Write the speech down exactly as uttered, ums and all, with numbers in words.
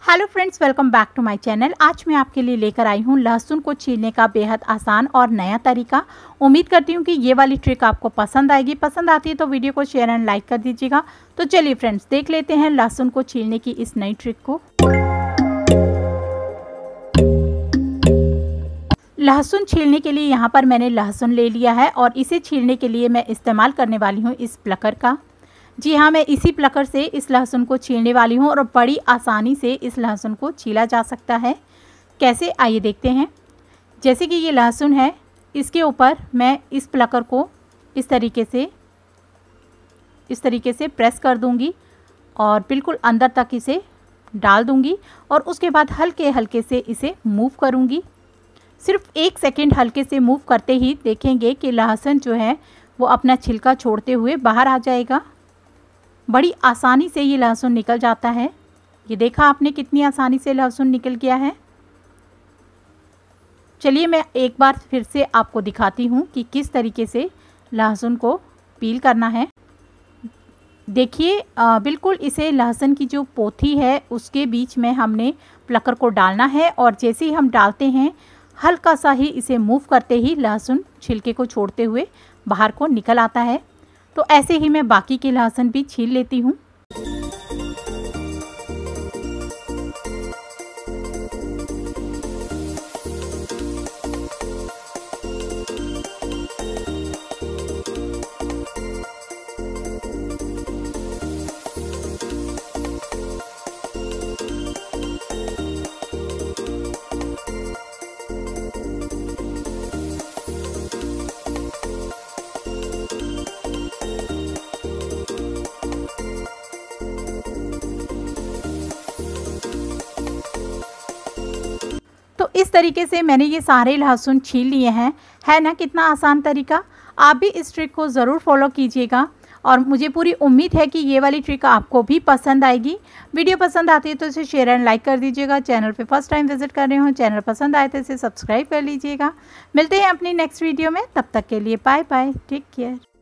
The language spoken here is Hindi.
Hello friends, welcome back to my channel. आज मैं आपके लिए लेकर आई हूँ लहसुन को छीलने का बेहद आसान और नया तरीका। उम्मीद करती हूँ कि ये वाली ट्रिक आपको पसंद आएगी। पसंद आती है तो वीडियो को शेयर एंड लाइक कर दीजिएगा। तो चलिए फ्रेंड्स, देख लेते हैं लहसुन को छीलने की इस नई ट्रिक को। लहसुन छीलने के लिए यहाँ पर मैंने लहसुन ले लिया है और इसे छीलने के लिए मैं इस्तेमाल करने वाली हूँ इस प्लकर का। जी हाँ, मैं इसी प्लकर से इस लहसुन को छीलने वाली हूँ और बड़ी आसानी से इस लहसुन को छीला जा सकता है। कैसे, आइए देखते हैं। जैसे कि ये लहसुन है, इसके ऊपर मैं इस प्लकर को इस तरीके से इस तरीके से प्रेस कर दूंगी और बिल्कुल अंदर तक इसे डाल दूंगी और उसके बाद हल्के हल्के से इसे मूव करूंगी। सिर्फ एक सेकेंड हल्के से मूव करते ही देखेंगे कि लहसुन जो है वो अपना छिलका छोड़ते हुए बाहर आ जाएगा। बड़ी आसानी से ये लहसुन निकल जाता है। ये देखा आपने कितनी आसानी से लहसुन निकल गया है। चलिए मैं एक बार फिर से आपको दिखाती हूँ कि किस तरीके से लहसुन को पील करना है। देखिए, बिल्कुल इसे लहसुन की जो पोथी है उसके बीच में हमने प्लकर को डालना है और जैसे ही हम डालते हैं हल्का सा ही इसे मूव करते ही लहसुन छिलके को छोड़ते हुए बाहर को निकल आता है। तो ऐसे ही मैं बाकी के लहसुन भी छील लेती हूँ। तो इस तरीके से मैंने ये सारे लहसुन छील लिए हैं। है ना कितना आसान तरीका। आप भी इस ट्रिक को ज़रूर फॉलो कीजिएगा और मुझे पूरी उम्मीद है कि ये वाली ट्रिक आपको भी पसंद आएगी। वीडियो पसंद आती है तो इसे शेयर एंड लाइक कर दीजिएगा। चैनल पे फर्स्ट टाइम विजिट कर रहे हो, चैनल पसंद आए तो इसे सब्सक्राइब कर लीजिएगा। मिलते हैं अपनी नेक्स्ट वीडियो में, तब तक के लिए बाय बाय, टेक केयर।